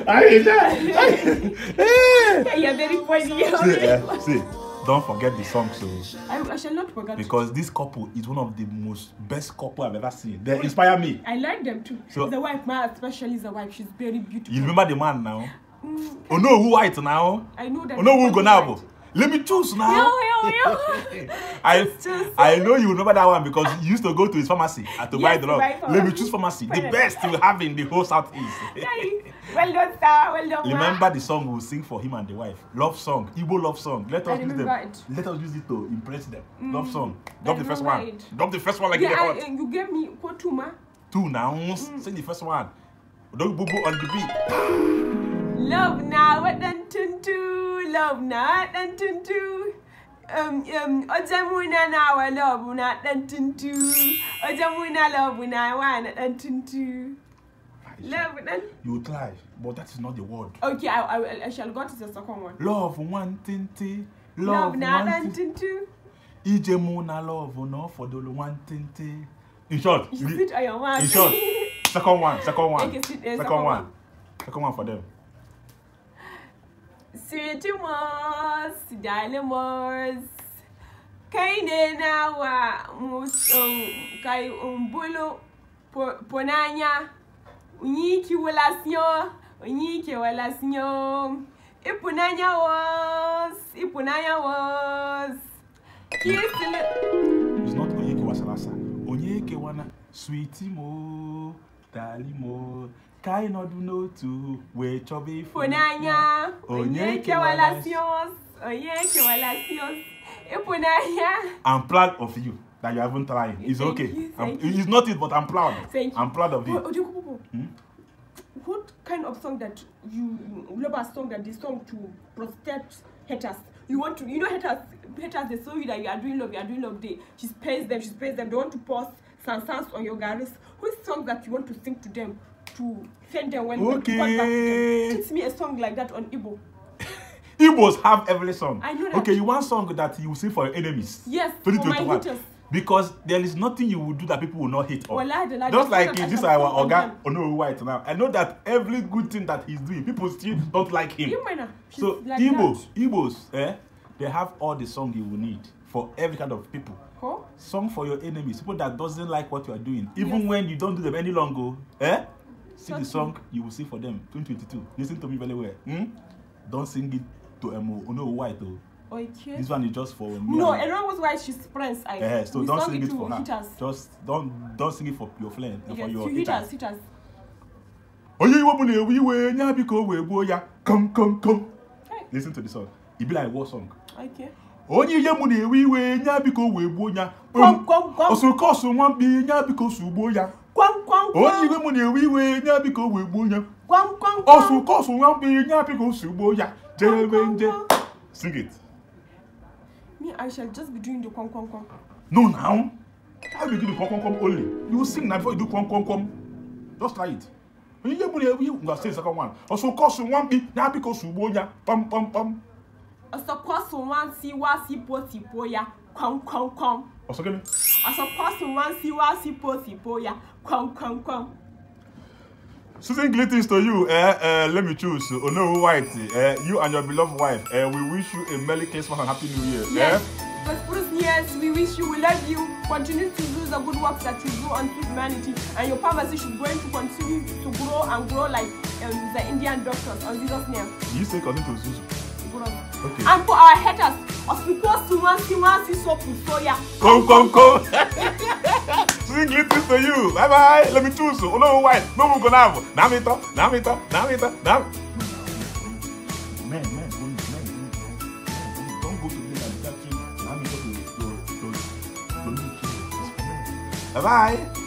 You're very funny. See, don't forget the song, so I shall not forget. because this couple is one of the most best couple I've ever seen. They inspire me. I like them too. So- the wife, especially the wife, she's very beautiful. You remember the man now? Oh no, who white now? I know that. Oh no, who he's go very now? white. Let me choose now. Yo. I know you remember that one because you used to go to his pharmacy to buy the to love. buy Let me choose pharmacy, the best you have in the whole southeast. Well done, sir. Well done. Remember the song we'll sing for him and the wife. Love song, Igbo love song. Let us use them. remember it. Let us use it to impress them. Love song. Drop the first remember one. it. Drop the first one like in the Yeah, hot. you gave me Kotuma. Two now. Sing the first one. Don't boo boo on the beat. Love now, what done tuntu. Love now, done tuntu. Ojamuna now, love not done tuntu. Ojamuna love na one done tuntu. Love done. You try, but that is not the word. Okay, I shall go to the second one. Love one tinty. Love now, done one tinty. tuntu. Ijemuna love no for the one tinty. In short, You sit on your one. in short, second one. Okay, sit there, Second one. Second one for them. Sweet Mos, Dalimos, Kaine Nawa, Kai Umbulu, Ponanya, Uniki Walasio, Ipunanya was, It's not Onyeke Wasalasa. Onyeke Wana, Sweetie Mo, Dalimo, Kai no do no to, we chobe Ponanya, Onyeke Walacios, Ipunanya. I'm proud of you that you haven't tried. It's Thank okay. you, thank you. It's not it, but I'm proud. Thank you. I'm proud of you. What kind of song that you love a song that they song to protect haters? You want to, haters they saw you that you are doing love, she spares them, they want to post some songs on your garris. Which song that you want to sing to them to send them when you come back to them? Teach me a song like that on Igbo. Igbos have every song. I know that. Okay, you want song that you sing for your enemies? Yes, for my 2021. haters. Because there is nothing you will do that people will not hate on. Well, Just like this our Oga Ono White now. I know that every good thing that he's doing, people still don't like him. So like Igbos, they have all the song you will need for every kind of people. Huh? Song for your enemies, people that doesn't like what you are doing. Even when you don't do them any longer, sing the song you will sing for them. 2022. Listen to me very well. Don't sing it to Ono White though. Okay. This one is just for me. No, everyone was why she's friends. So don't sing it for her. Hitters. Just don't sing it for your friend and for your hitters. Come. Listen to the song. It be like what song? Okay. Onye ye mu na ewe iwe nya biko we gbo nya. Osukosu nwa bi nya biko sugbo ya. Onye ye mu na ewe iwe nya biko we gbo nya. Osukosu nwa bi nya biko sugbo ya. Jebenje. Sing it. Me, I shall just be doing the kwam. No, now. How do you do the kwam only? You will sing now before you do kwam. Just try it. When you hear you go say second one. Also cause one be now because subonya pam. Also cause one si po ya kwam. Also again. Also cause one si po ya kwam. Susan greetings to you. Let me choose. Ono White. You and your beloved wife. We wish you a Merry Christmas and Happy New Year. Yes. Yes, we wish you, we love you. Continue to do the good work that you do unto humanity, and your pharmacy should going to continue to grow and grow like the Indian doctors. On Jesus' name. You say continue to Susu. Okay. And for our haters, as we go to one see soap with soya. Come. Susan greetings to you. Bye. Let me choose. Ono White. No more gonna have. Namito. Man. Don't go to me and catch you. Bye-bye.